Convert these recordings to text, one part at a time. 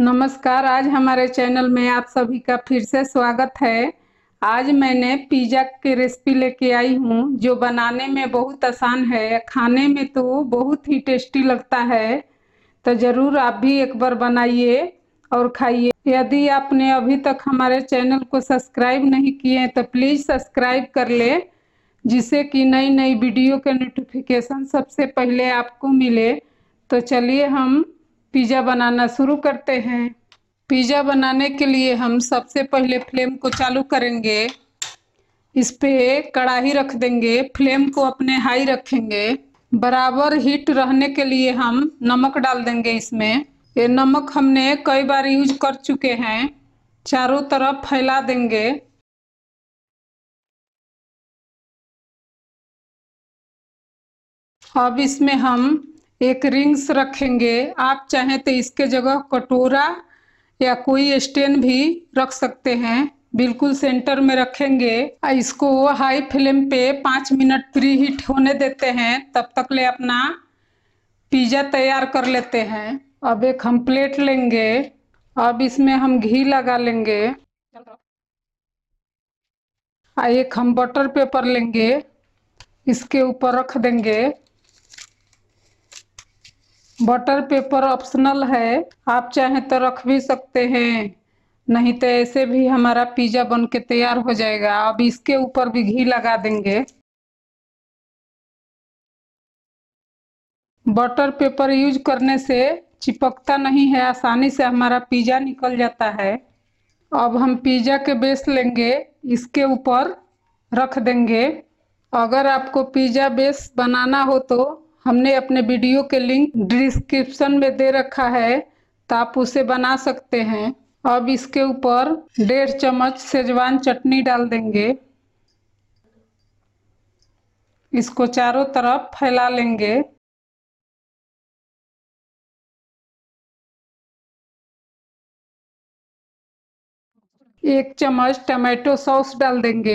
नमस्कार। आज हमारे चैनल में आप सभी का फिर से स्वागत है। आज मैंने पिज़्ज़ा की रेसिपी लेके आई हूँ जो बनाने में बहुत आसान है, खाने में तो बहुत ही टेस्टी लगता है। तो ज़रूर आप भी एक बार बनाइए और खाइए। यदि आपने अभी तक हमारे चैनल को सब्सक्राइब नहीं किए हैं तो प्लीज़ सब्सक्राइब कर ले, जिससे कि नई नई वीडियो के नोटिफिकेशन सबसे पहले आपको मिले। तो चलिए हम पिज़्ज़ा बनाना शुरू करते हैं। पिज़्ज़ा बनाने के लिए हम सबसे पहले फ्लेम को चालू करेंगे। इस पे कढ़ाई रख देंगे, फ्लेम को अपने हाई रखेंगे। बराबर हीट रहने के लिए हम नमक डाल देंगे इसमें। ये नमक हमने कई बार यूज कर चुके हैं। चारों तरफ फैला देंगे। अब इसमें हम एक रिंग्स रखेंगे। आप चाहें तो इसके जगह कटोरा या कोई स्टैंड भी रख सकते हैं। बिल्कुल सेंटर में रखेंगे। इसको हाई फ्लेम पे 5 मिनट प्री हीट होने देते हैं। तब तक ले अपना पिज़्ज़ा तैयार कर लेते हैं। अब एक हम प्लेट लेंगे। अब इसमें हम घी लगा लेंगे। एक हम बटर पेपर लेंगे, इसके ऊपर रख देंगे। बटर पेपर ऑप्शनल है, आप चाहें तो रख भी सकते हैं, नहीं तो ऐसे भी हमारा पिज़्ज़ा बन के तैयार हो जाएगा। अब इसके ऊपर भी घी लगा देंगे। बटर पेपर यूज करने से चिपकता नहीं है, आसानी से हमारा पिज़्ज़ा निकल जाता है। अब हम पिज़्ज़ा के बेस लेंगे, इसके ऊपर रख देंगे। अगर आपको पिज़्ज़ा बेस बनाना हो तो हमने अपने वीडियो के लिंक डिस्क्रिप्शन में दे रखा है, तो आप उसे बना सकते हैं। अब इसके ऊपर 1.5 चम्मच शेजवान चटनी डाल देंगे। इसको चारों तरफ फैला लेंगे। 1 चम्मच टमाटो सॉस डाल देंगे।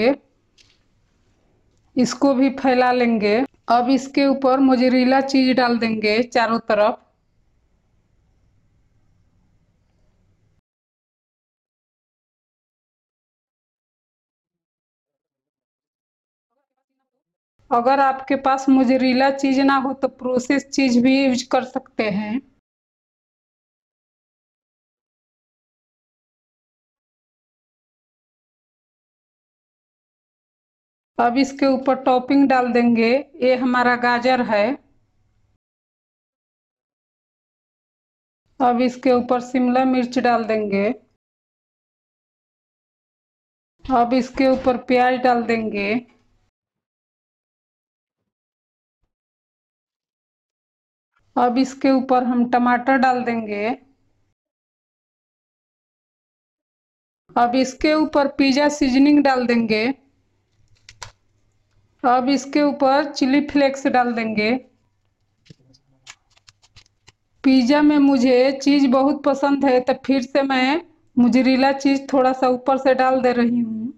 इसको भी फैला लेंगे। अब इसके ऊपर मोज़रेला चीज डाल देंगे चारों तरफ। अगर आपके पास मोज़रेला चीज ना हो तो प्रोसेस चीज भी यूज कर सकते हैं। अब इसके ऊपर टॉपिंग डाल देंगे। ये हमारा गाजर है। अब इसके ऊपर शिमला मिर्च डाल देंगे। अब इसके ऊपर प्याज डाल देंगे। अब इसके ऊपर हम टमाटर डाल देंगे। अब इसके ऊपर पिज़्ज़ा सीजनिंग डाल देंगे। अब इसके ऊपर चिली फ्लेक्स डाल देंगे। पिज़्ज़ा में मुझे चीज़ बहुत पसंद है, तो फिर से मैं मोज़रेला चीज़ थोड़ा सा ऊपर से डाल दे रही हूँ।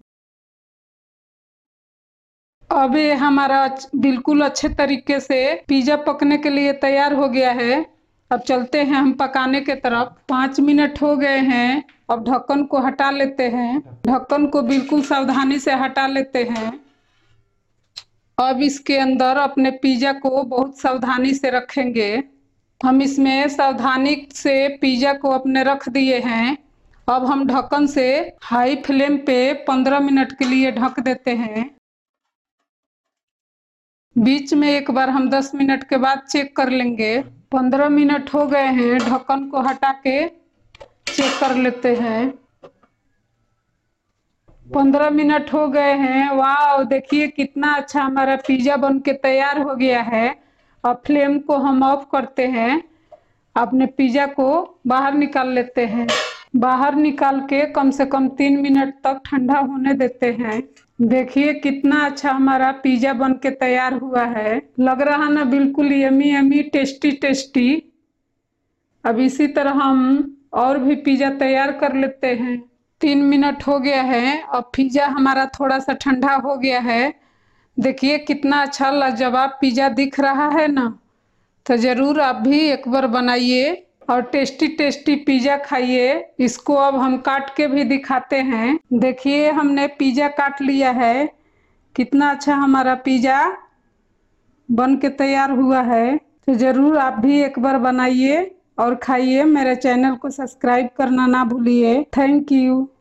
अब ये हमारा बिल्कुल अच्छे तरीके से पिज़्ज़ा पकने के लिए तैयार हो गया है। अब चलते हैं हम पकाने के तरफ। 5 मिनट हो गए हैं। अब ढक्कन को हटा लेते हैं। ढक्कन को बिल्कुल सावधानी से हटा लेते हैं। अब इसके अंदर अपने पिज़्ज़ा को बहुत सावधानी से रखेंगे। हम इसमें सावधानी से पिज़्ज़ा को अपने रख दिए हैं। अब हम ढक्कन से हाई फ्लेम पे 15 मिनट के लिए ढक देते हैं। बीच में एक बार हम 10 मिनट के बाद चेक कर लेंगे। 15 मिनट हो गए हैं, ढक्कन को हटा के चेक कर लेते हैं। 15 मिनट हो गए हैं। वाह, देखिए कितना अच्छा हमारा पिज़्ज़ा बन के तैयार हो गया है। अब फ्लेम को हम ऑफ करते हैं। अपने पिज़्ज़ा को बाहर निकाल लेते हैं। बाहर निकाल के कम से कम 3 मिनट तक ठंडा होने देते हैं। देखिए कितना अच्छा हमारा पिज़्ज़ा बन के तैयार हुआ है। लग रहा ना बिल्कुल यमी यमी टेस्टी टेस्टी। अब इसी तरह हम और भी पिज़्ज़ा तैयार कर लेते हैं। 3 मिनट हो गया है। अब पिज़्ज़ा हमारा थोड़ा सा ठंडा हो गया है। देखिए कितना अच्छा लाजवाब पिज़्ज़ा दिख रहा है ना। तो ज़रूर आप भी एक बार बनाइए। और टेस्टी टेस्टी पिज़्ज़ा खाइए। इसको अब हम काट के भी दिखाते हैं। देखिए हमने पिज़्ज़ा काट लिया है। कितना अच्छा हमारा पिज़्ज़ा बन के तैयार हुआ है। तो ज़रूर आप भी एक बार बनाइए और खाइए। मेरे चैनल को सब्सक्राइब करना ना भूलिए। Thank you.